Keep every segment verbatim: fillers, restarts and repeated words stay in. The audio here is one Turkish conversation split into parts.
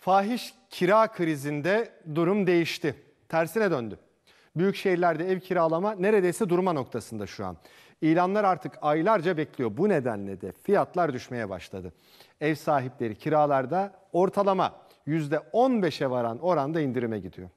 Fahiş kira krizinde durum değişti. Tersine döndü. Büyük şehirlerde ev kiralama neredeyse durma noktasında şu an. İlanlar artık aylarca bekliyor. Bu nedenle de fiyatlar düşmeye başladı. Ev sahipleri kiralarda ortalama yüzde on beşe varan oranda indirime gidiyor.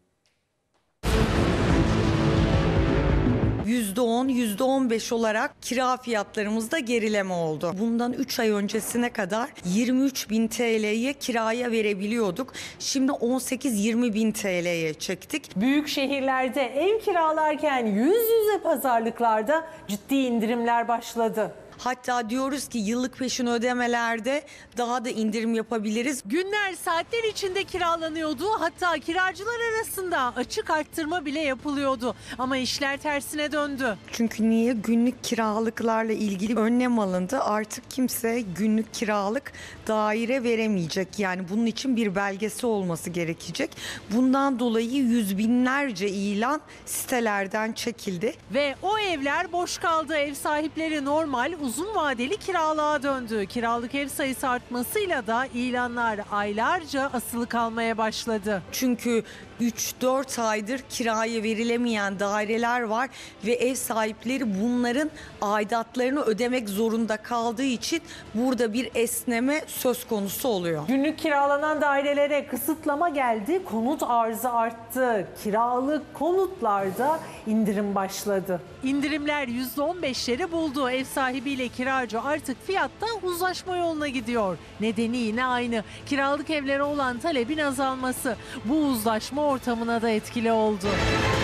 yüzde on, yüzde on beş olarak kira fiyatlarımızda gerileme oldu. Bundan üç ay öncesine kadar yirmi üç bin T L'ye kiraya verebiliyorduk. Şimdi on sekiz yirmi bin T L'ye çektik. Büyük şehirlerde ev kiralarken yüz yüze pazarlıklarda ciddi indirimler başladı. Hatta diyoruz ki yıllık peşin ödemelerde daha da indirim yapabiliriz. Günler saatler içinde kiralanıyordu. Hatta kiracılar arasında açık arttırma bile yapılıyordu. Ama işler tersine döndü. Çünkü niye? Günlük kiralıklarla ilgili önlem alındı. Artık kimse günlük kiralık daire veremeyecek. Yani bunun için bir belgesi olması gerekecek. Bundan dolayı yüz binlerce ilan sitelerden çekildi. Ve o evler boş kaldı. Ev sahipleri normal uzun vadeli kiralığa döndü. Kiralık ev sayısı artmasıyla da ilanlar aylarca asılı kalmaya başladı. Çünkü üç dört aydır kiraya verilemeyen daireler var ve ev sahipleri bunların aidatlarını ödemek zorunda kaldığı için burada bir esneme söz konusu oluyor. Günlük kiralanan dairelere kısıtlama geldi, konut arzı arttı. Kiralık konutlarda indirim başladı. İndirimler yüzde on beşleri buldu. Ev sahibiyle kiracı artık fiyatta uzlaşma yoluna gidiyor. Nedeni yine aynı. Kiralık evlere olan talebin azalması. Bu uzlaşma ortamına da etkili oldu.